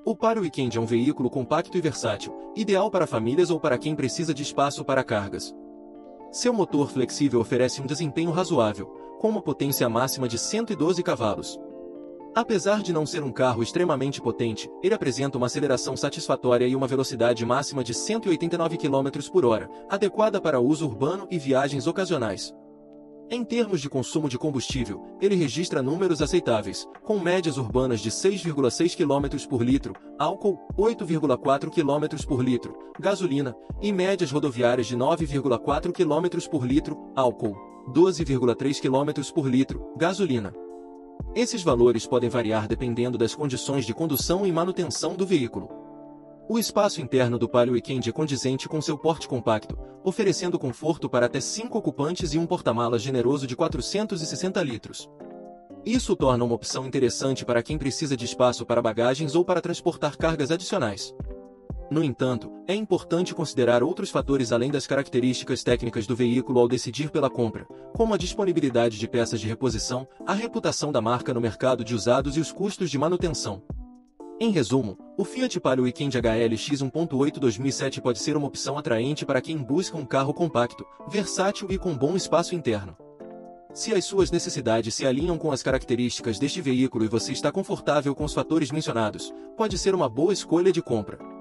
O Palio Weekend é um veículo compacto e versátil, ideal para famílias ou para quem precisa de espaço para cargas. Seu motor flexível oferece um desempenho razoável, com uma potência máxima de 112 cavalos. Apesar de não ser um carro extremamente potente, ele apresenta uma aceleração satisfatória e uma velocidade máxima de 189 km/h, adequada para uso urbano e viagens ocasionais. Em termos de consumo de combustível, ele registra números aceitáveis, com médias urbanas de 6,6 km por litro, álcool, 8,4 km por litro, gasolina, e médias rodoviárias de 9,4 km por litro, álcool, 12,3 km por litro, gasolina. Esses valores podem variar dependendo das condições de condução e manutenção do veículo. O espaço interno do Palio Weekend é condizente com seu porte compacto, oferecendo conforto para até 5 ocupantes e um porta-malas generoso de 460 litros. Isso torna uma opção interessante para quem precisa de espaço para bagagens ou para transportar cargas adicionais. No entanto, é importante considerar outros fatores além das características técnicas do veículo ao decidir pela compra, como a disponibilidade de peças de reposição, a reputação da marca no mercado de usados e os custos de manutenção. Em resumo, o Fiat Palio Weekend HLX 1.8 2007 pode ser uma opção atraente para quem busca um carro compacto, versátil e com bom espaço interno. Se as suas necessidades se alinham com as características deste veículo e você está confortável com os fatores mencionados, pode ser uma boa escolha de compra.